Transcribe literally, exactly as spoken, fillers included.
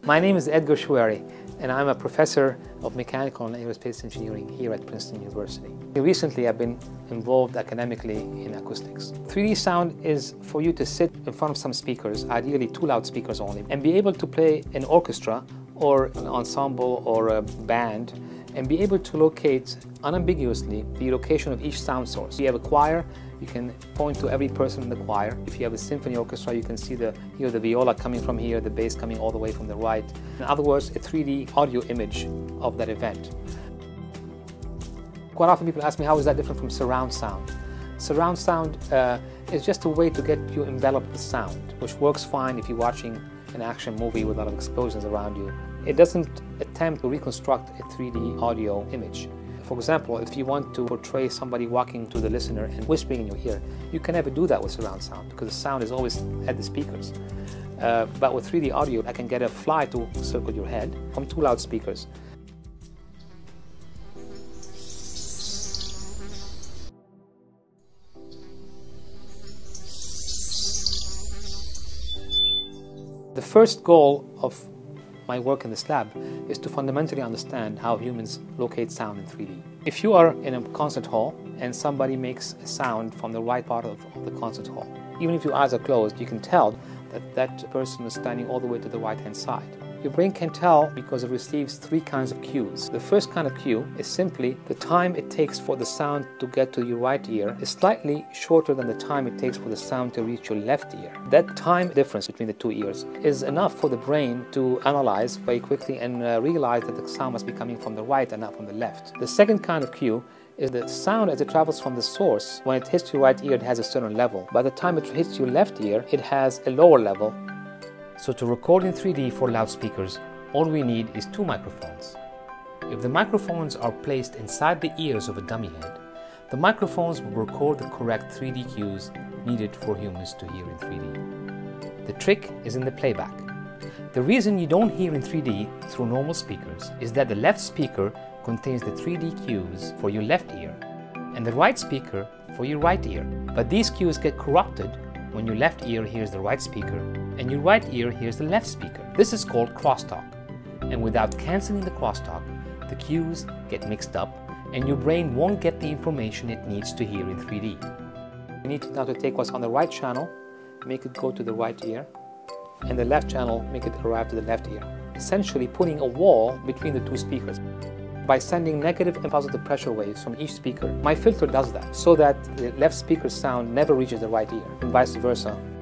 My name is Edgar Choueiri, and I'm a professor of mechanical and aerospace engineering here at Princeton University. Recently, I've been involved academically in acoustics. three D sound is for you to sit in front of some speakers, ideally two loudspeakers only, and be able to play an orchestra or an ensemble or a band, and be able to locate unambiguously the location of each sound source. If you have a choir, you can point to every person in the choir. If you have a symphony orchestra, you can see the, hear the viola coming from here, the bass coming all the way from the right. In other words, a three D audio image of that event. Quite often people ask me, how is that different from surround sound? Surround sound uh, is just a way to get you enveloped with sound, which works fine if you're watching an action movie with a lot of explosions around you. It doesn't attempt to reconstruct a three D audio image. For example, if you want to portray somebody walking to the listener and whispering in your ear, you can never do that with surround sound because the sound is always at the speakers. Uh, but with three D audio, I can get a fly to circle your head from two loudspeakers. The first goal of my work in this lab is to fundamentally understand how humans locate sound in three D. If you are in a concert hall and somebody makes a sound from the right part of, of the concert hall, even if your eyes are closed, you can tell that that person is standing all the way to the right-hand side. Your brain can tell because it receives three kinds of cues. The first kind of cue is simply the time it takes for the sound to get to your right ear is slightly shorter than the time it takes for the sound to reach your left ear. That time difference between the two ears is enough for the brain to analyze very quickly and uh, realize that the sound must be coming from the right and not from the left. The second kind of cue is the sound as it travels from the source. When it hits your right ear, it has a certain level. By the time it hits your left ear, it has a lower level. So to record in three D for loudspeakers, all we need is two microphones. If the microphones are placed inside the ears of a dummy head, the microphones will record the correct three D cues needed for humans to hear in three D. The trick is in the playback. The reason you don't hear in three D through normal speakers is that the left speaker contains the three D cues for your left ear and the right speaker for your right ear. But these cues get corrupted when your left ear hears the right speaker and your right ear hears the left speaker. This is called crosstalk, and without cancelling the crosstalk, the cues get mixed up and your brain won't get the information it needs to hear in three D. You need now to take what's on the right channel, make it go to the right ear, and the left channel, make it arrive to the left ear. Essentially putting a wall between the two speakers. By sending negative and positive pressure waves from each speaker, my filter does that so that the left speaker's sound never reaches the right ear, and vice versa.